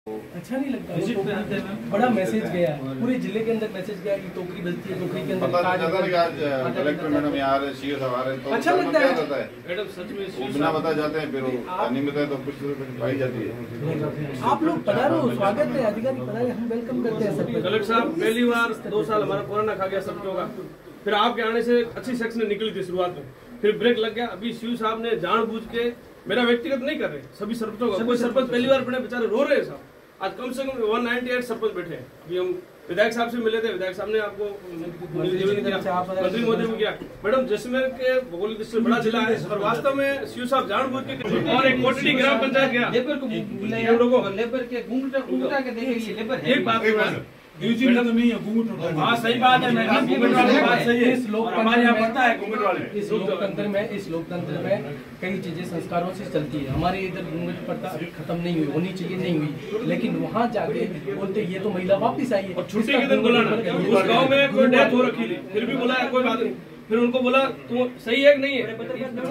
अच्छा नहीं लगता। बड़ा मैसेज गया है पूरे जिले के अंदर, मैसेज गया कि टोकरी बजती है, टोकरी के अंदर पता चलता है कि आज कलेक्टर मैडम यहाँ आ रहे, सीओ साहब आ रहे हैं, तो अच्छा लगता है मैडम सच में वो बिना बता जाते हैं, फिर अनियमित है तो कुछ पाई जाती है। आप लोग पधारो, स्वागत है, अधिकारी पधारे, हम वेलकम करते हैं सब। कलेक्टर साहब पहली बार 2 साल हमारा कोरोना खा गया सब्जियों का, फिर आपके आने से अच्छी सेक्शन निकली थी शुरुआत में, फिर ब्रेक लग गया। अभी सीओ साहब ने जानबूझ के, मेरा व्यक्तिगत नहीं कर रहे, सभी सरपंचों का, कोई सरपंच पहली बार बने बेचारे रो रहे हैं साहब। आज कम से कम 198 सरपंच बैठे हैं। अभी हम विधायक साहब से मिले थे, विधायक साहब ने आपको मंत्री महोदय को किया। मैडम जैसलमेर के भौगोलिक दृष्टि से बड़ा जिला है और वास्तव में सीओ साहब जानबूझ के, और एक कोटड़ी ग्राम पंचायत गया लेबर के घूंघटा के देखेंगे, लेबर एक बात हाँ सही बात है मैडम, घूंघट वाली बात सही है। इस लोकतंत्र में कई चीजें संस्कारों से चलती है। हमारे इधर घूंघट प्रथा अभी खत्म नहीं हुई, होनी चाहिए, नहीं हुई, लेकिन वहाँ जाके बोलते ये तो महिला वापिस आई है। और छुट्टी के दिन बुलाना, उस गाँव में कोई डेथ हो रखी थी, फिर भी बुलाया, कोई बात नहीं। फिर उनको बोला तुम सही है कि नहीं है,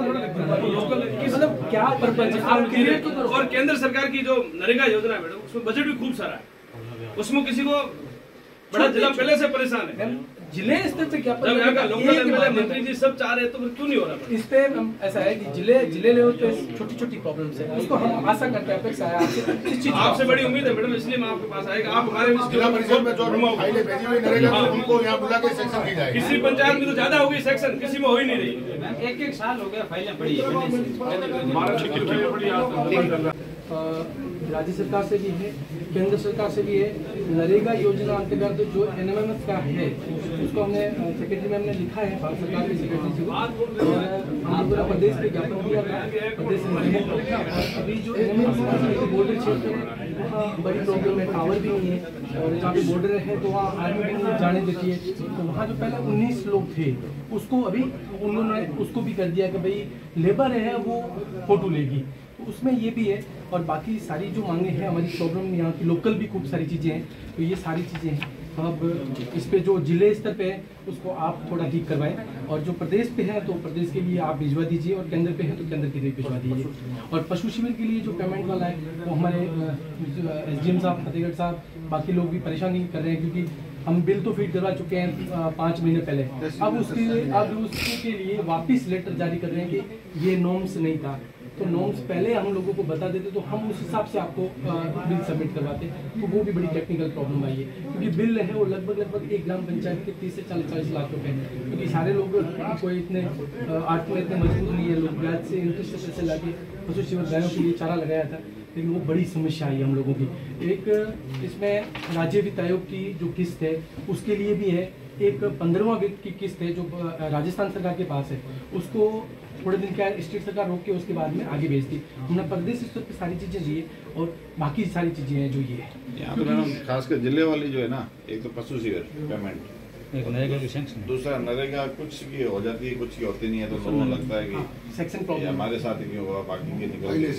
मतलब क्या पर्पज है। और केंद्र सरकार की जो नरेगा योजना है मैडम, उसमें बजट भी खूब सारा है, उसमें किसी को बड़ा जिला पहले से परेशान है। जिले स्तर पे क्या यहाँ का लोकल एमएलए मंत्री जी सब चाह रहे हैं, तो फिर क्यों नहीं हो रहा? इस पे ऐसा है कि जिले लेवल पे छोटी छोटी प्रॉब्लम्स है, उसको हम आशा करते हैं, अपेक्षा है आपसे बड़ी उम्मीद है मैडम, इसलिए मैं आपके पास आएगा। आप हमारे किसी पंचायत में तो ज्यादा हो गई सेक्शन, किसी में हो ही नहीं रही। 1-1 साल हो गया फाइलें पड़ी राज्य सरकार से भी है, केंद्र सरकार से भी है। नरेगा योजना अंतर्गत जो NMMS का है, उसको हमने सेक्रेटरी मैम ने लिखा है, भारत सरकार के सेक्रेटरी जी को, और पूरा प्रदेश में ज्ञापन दिया था, प्रदेश में अभी जो NMMS बॉर्डर क्षेत्र में बड़ी प्रॉब्लम है, टावर भी नहीं है, और जहाँ पे बॉर्डर है तो वहाँ आर्मी भी नहीं जाने देती है। तो वहाँ जो पहले 19 लोग थे, उसको अभी उन्होंने उसको भी कर दिया कि भाई लेबर है वो फोटो लेगी, तो उसमें ये भी है। और बाकी सारी जो मांगे हैं, हमारी प्रॉब्लम यहाँ की लोकल भी खूब सारी चीज़ें हैं, तो ये सारी चीज़ें हैं। अब इस पे जो जिले स्तर पे है उसको आप थोड़ा ठीक करवाएं, और जो प्रदेश पे है तो प्रदेश के लिए आप भिजवा दीजिए, और केंद्र पे है तो केंद्र के लिए भिजवा दीजिए। और पशु शिविर के लिए जो पेमेंट वाला है वो हमारे SDM साहब, फतेहगढ़ साहब, बाकी लोग भी परेशानी कर रहे हैं, क्योंकि हम बिल तो फीड करवा चुके हैं 5 महीने पहले। अब उसके लिए वापस लेटर जारी कर रहे हैं कि ये नॉर्म्स नहीं था, तो नॉर्म्स पहले हम लोगों को बता देते तो हम उस हिसाब से आपको बिल सबमिट करवाते, तो वो भी बड़ी टेक्निकल प्रॉब्लम आई है। क्योंकि बिल है वो लगभग एक ग्राम पंचायत के 30 से 40 लाख रुपए हैं, क्योंकि सारे लोग कोई इतने आर्ट में इतने मजबूत नहीं है, लोग ब्याज से इंटरेस्ट से पैसे लाके पशु शिविर गायों के लिए चारा लगाया था, लेकिन वो बड़ी समस्या आई हम लोगों की। एक इसमें राज्य वित्त आयोग की जो किस्त है उसके लिए भी है, एक 15वां वित्त की किस्त है जो राजस्थान सरकार के पास है, उसको थोड़े दिन क्या स्टेट सरकार रोक के उसके बाद में आगे भेज दी। हमने प्रदेश स्तर पर सारी चीज़ें दी है, और बाकी सारी चीज़ें हैं जो ये है। यहाँ पे मैडम खासकर जिले वाली जो है ना, एक तो पशु शिविर पेमेंट, एक नरेगा की सैंक्शन, दूसरा नरेगा कुछ की हो जाती है, कुछ की होती नहीं है, तो लोगों को लगता है कि सेक्शन प्रॉब्लम हमारे साथ ही क्यों हुआ, बाकी के निकल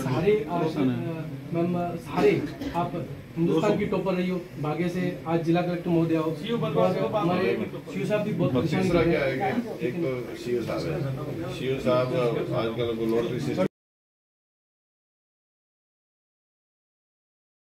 सारे आप हिंदुस्तान की टॉपर रही हो, भाग्य से आज जिला कलेक्टर महोदय हो, हमारे सीओ साहब भी बहुत परेशान तीसरा क्या है कि एक तो सीओ साहब है, सीओ साहब आजकल लॉटरी सिस्टम